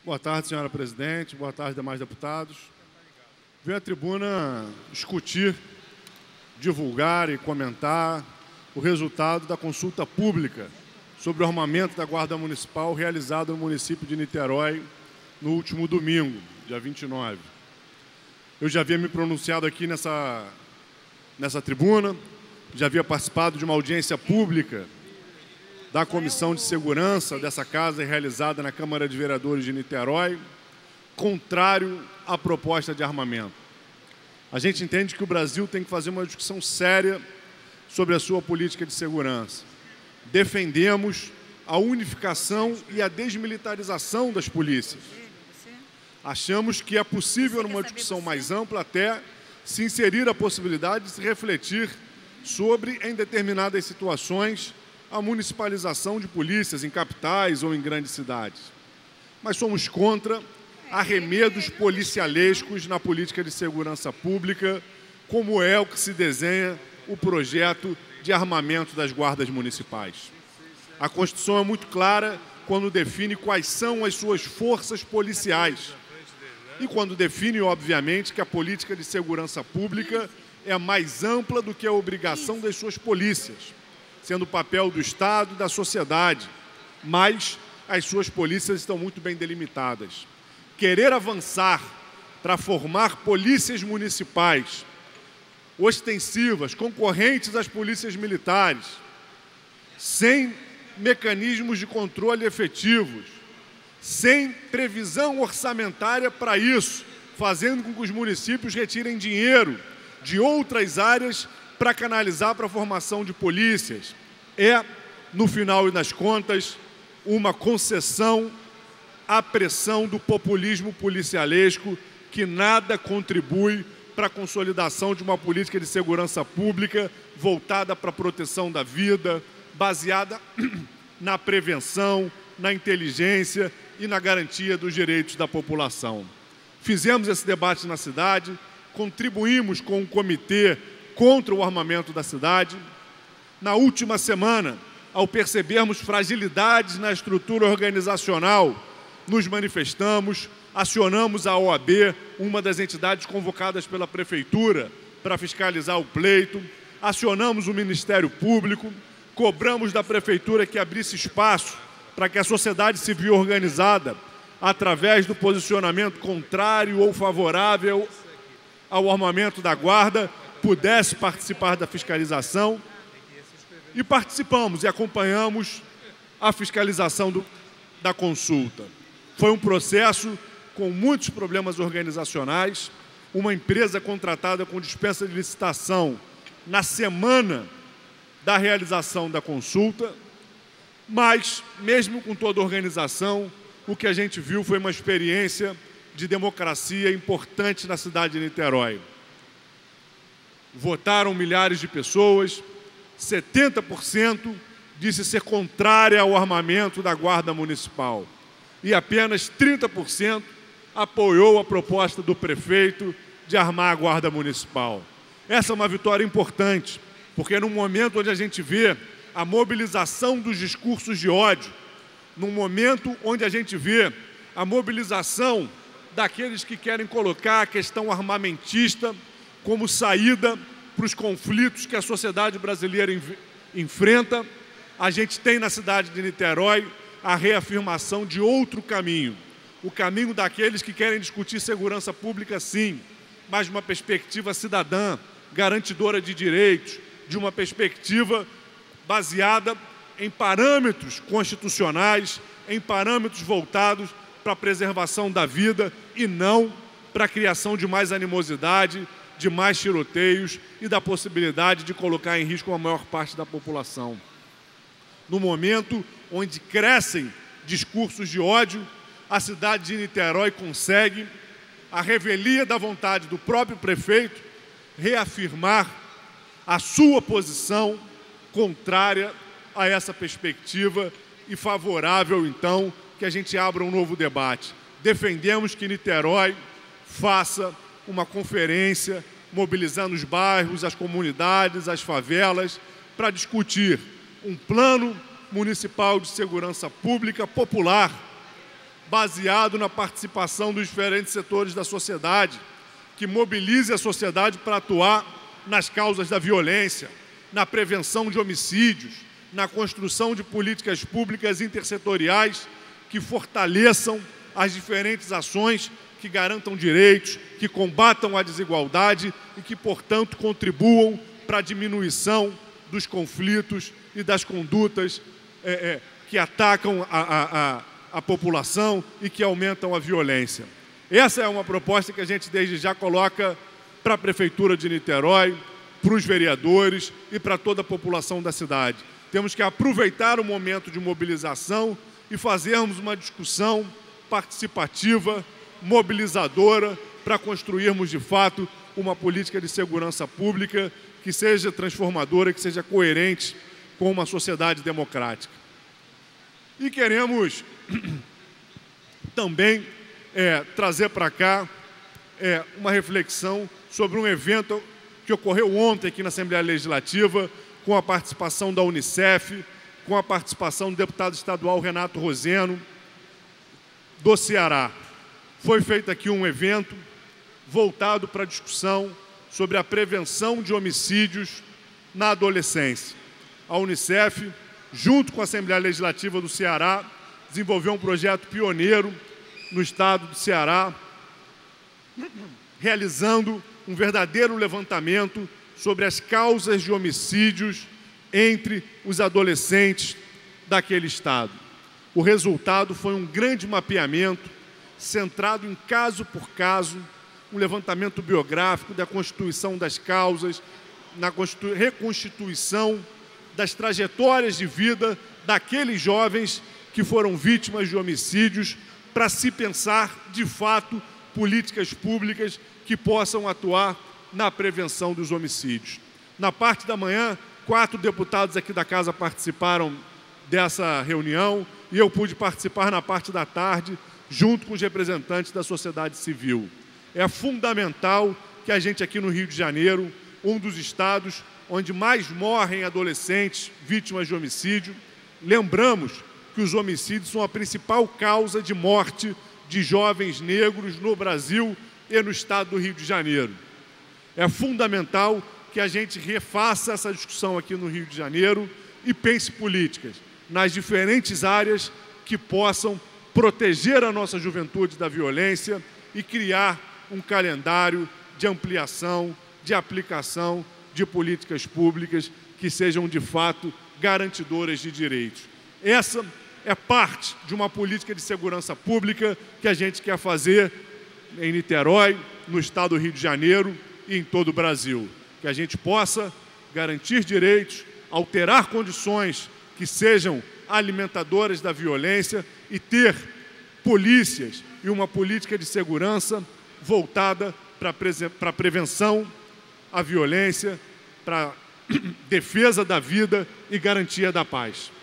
Boa tarde, senhora presidente. Boa tarde, demais deputados. Venho à tribuna discutir, divulgar e comentar o resultado da consulta pública sobre o armamento da Guarda Municipal realizado no município de Niterói no último domingo, dia 29. Eu já havia me pronunciado aqui nessa tribuna, já havia participado de uma audiência pública da Comissão de Segurança dessa casa realizada na Câmara de Vereadores de Niterói, contrário à proposta de armamento. A gente entende que o Brasil tem que fazer uma discussão séria sobre a sua política de segurança. Defendemos a unificação e a desmilitarização das polícias. Achamos que é possível, numa discussão mais ampla, até se inserir a possibilidade de se refletir sobre, em determinadas situações, a municipalização de polícias em capitais ou em grandes cidades. Mas somos contra arremedos policialescos na política de segurança pública, como é o que se desenha o projeto de armamento das guardas municipais. A Constituição é muito clara quando define quais são as suas forças policiais e quando define, obviamente, que a política de segurança pública é mais ampla do que a obrigação das suas polícias, sendo o papel do Estado e da sociedade, mas as suas polícias estão muito bem delimitadas. Querer avançar para formar polícias municipais ostensivas, concorrentes às polícias militares, sem mecanismos de controle efetivos, sem previsão orçamentária para isso, fazendo com que os municípios retirem dinheiro de outras áreas para canalizar para a formação de polícias, é, no final das contas, uma concessão à pressão do populismo policialesco que nada contribui para a consolidação de uma política de segurança pública voltada para a proteção da vida, baseada na prevenção, na inteligência e na garantia dos direitos da população. Fizemos esse debate na cidade, contribuímos com um comitê contra o armamento da cidade. Na última semana, ao percebermos fragilidades na estrutura organizacional, nos manifestamos, acionamos a OAB, uma das entidades convocadas pela Prefeitura para fiscalizar o pleito, acionamos o Ministério Público, cobramos da Prefeitura que abrisse espaço para que a sociedade civil organizada, através do posicionamento contrário ou favorável ao armamento da Guarda, pudesse participar da fiscalização. E participamos e acompanhamos a fiscalização da consulta. Foi um processo com muitos problemas organizacionais, uma empresa contratada com dispensa de licitação na semana da realização da consulta, mas, mesmo com toda a organização, o que a gente viu foi uma experiência de democracia importante na cidade de Niterói. Votaram milhares de pessoas, 70% disse ser contrária ao armamento da Guarda Municipal e apenas 30% apoiou a proposta do prefeito de armar a Guarda Municipal. Essa é uma vitória importante, porque no momento onde a gente vê a mobilização dos discursos de ódio, num momento onde a gente vê a mobilização daqueles que querem colocar a questão armamentista como saída para os conflitos que a sociedade brasileira enfrenta, a gente tem na cidade de Niterói a reafirmação de outro caminho, o caminho daqueles que querem discutir segurança pública, sim, mas de uma perspectiva cidadã, garantidora de direitos, de uma perspectiva baseada em parâmetros constitucionais, em parâmetros voltados para a preservação da vida e não para a criação de mais animosidade, de mais tiroteios e da possibilidade de colocar em risco a maior parte da população. No momento onde crescem discursos de ódio, a cidade de Niterói consegue, à revelia da vontade do próprio prefeito, reafirmar a sua posição contrária a essa perspectiva e favorável, então, que a gente abra um novo debate. Defendemos que Niterói faça uma conferência mobilizando os bairros, as comunidades, as favelas, para discutir um plano municipal de segurança pública popular baseado na participação dos diferentes setores da sociedade, que mobilize a sociedade para atuar nas causas da violência, na prevenção de homicídios, na construção de políticas públicas intersetoriais que fortaleçam as diferentes ações que garantam direitos, que combatam a desigualdade e que, portanto, contribuam para a diminuição dos conflitos e das condutas que atacam a população e que aumentam a violência. Essa é uma proposta que a gente desde já coloca para a Prefeitura de Niterói, para os vereadores e para toda a população da cidade. Temos que aproveitar o momento de mobilização e fazermos uma discussão participativa, mobilizadora, para construirmos, de fato, uma política de segurança pública que seja transformadora, que seja coerente com uma sociedade democrática. E queremos também trazer para cá uma reflexão sobre um evento que ocorreu ontem aqui na Assembleia Legislativa, com a participação da Unicef, com a participação do deputado estadual Renato Roseno, do Ceará. Foi feito aqui um evento voltado para a discussão sobre a prevenção de homicídios na adolescência. A Unicef, junto com a Assembleia Legislativa do Ceará, desenvolveu um projeto pioneiro no estado do Ceará, realizando um verdadeiro levantamento sobre as causas de homicídios entre os adolescentes daquele estado. O resultado foi um grande mapeamento, centrado em caso por caso, um levantamento biográfico da constituição das causas, na reconstituição das trajetórias de vida daqueles jovens que foram vítimas de homicídios, para se pensar, de fato, políticas públicas que possam atuar na prevenção dos homicídios. Na parte da manhã, 4 deputados aqui da casa participaram dessa reunião e eu pude participar na parte da tarde, junto com os representantes da sociedade civil. É fundamental que a gente aqui no Rio de Janeiro, um dos estados onde mais morrem adolescentes vítimas de homicídio, lembramos que os homicídios são a principal causa de morte de jovens negros no Brasil e no estado do Rio de Janeiro. É fundamental que a gente refaça essa discussão aqui no Rio de Janeiro e pense políticas nas diferentes áreas que possam proteger a nossa juventude da violência e criar um calendário de ampliação, de aplicação de políticas públicas que sejam, de fato, garantidoras de direitos. Essa é parte de uma política de segurança pública que a gente quer fazer em Niterói, no estado do Rio de Janeiro e em todo o Brasil. Que a gente possa garantir direitos, alterar condições que sejam alimentadoras da violência e ter polícias e uma política de segurança voltada para a prevenção à violência, para a defesa da vida e garantia da paz.